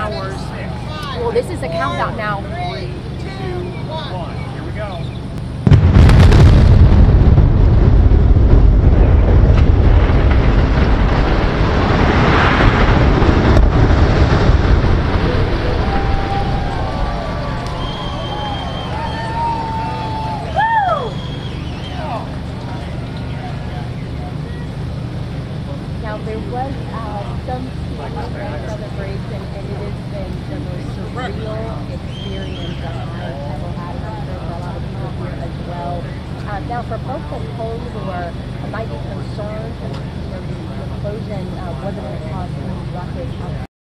hours. Well, this is a countdown now. 3, 2, 1. Here we go. Now, there was some celebration, and it has been the most surreal experience that I've ever had, and I'm sure for a lot of people here as well. Now, for folks at home who might be concerned, the explosion wasn't going to cause any ruckus